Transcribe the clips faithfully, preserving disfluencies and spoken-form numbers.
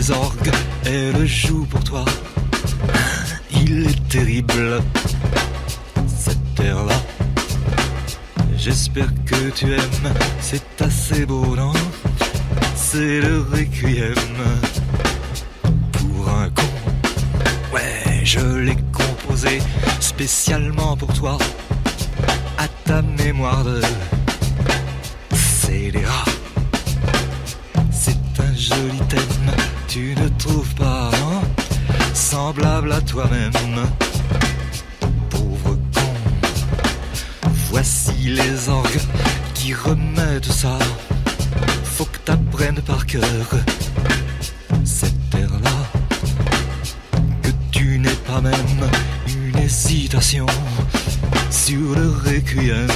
les orgues, elle joue pour toi. Il est terrible, cette terre-là. J'espère que tu aimes, c'est assez beau, non? C'est le Requiem pour un con. Ouais, je l'ai composé spécialement pour toi, à ta mémoire de scélérat. C'est un joli thème, tu ne trouves pas, non? Semblable à toi-même, pauvre con. Voici les orgues qui remettent ça. Faut que t'apprennes par cœur cette terre-là, que tu n'aies pas même une hésitation sur le Requiem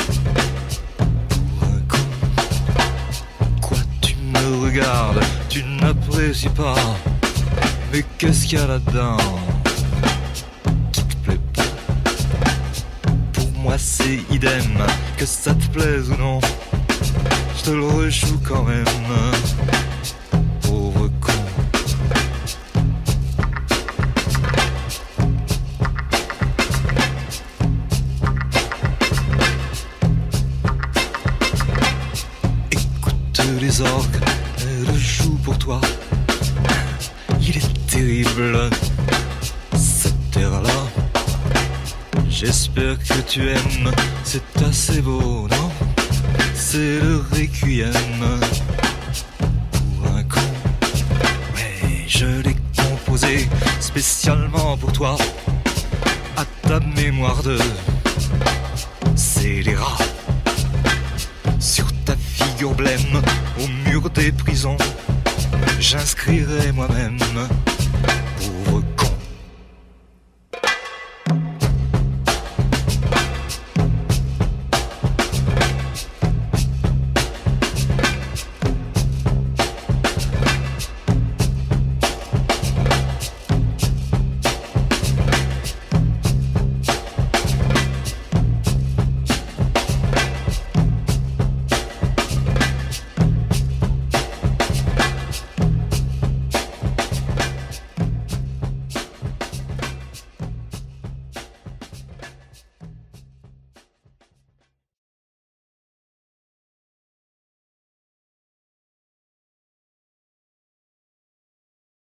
pour un con. Quoi, tu me regardes, tu n'apprécies pas, mais qu'est-ce qu'il y a là-dedans qui te plaît pas? Pour moi c'est idem, que ça te plaise ou non, je te le rejoue quand même, pauvre con. Écoute les orgues, elles jouent pour toi. Il est terrible, cette terre-là. J'espère que tu aimes, c'est assez beau, non? C'est le Requiem pour un con. Ouais, je l'ai composé spécialement pour toi, à ta mémoire de scélérat. Sur ta figure blême, au mur des prisons, j'inscrirai moi-même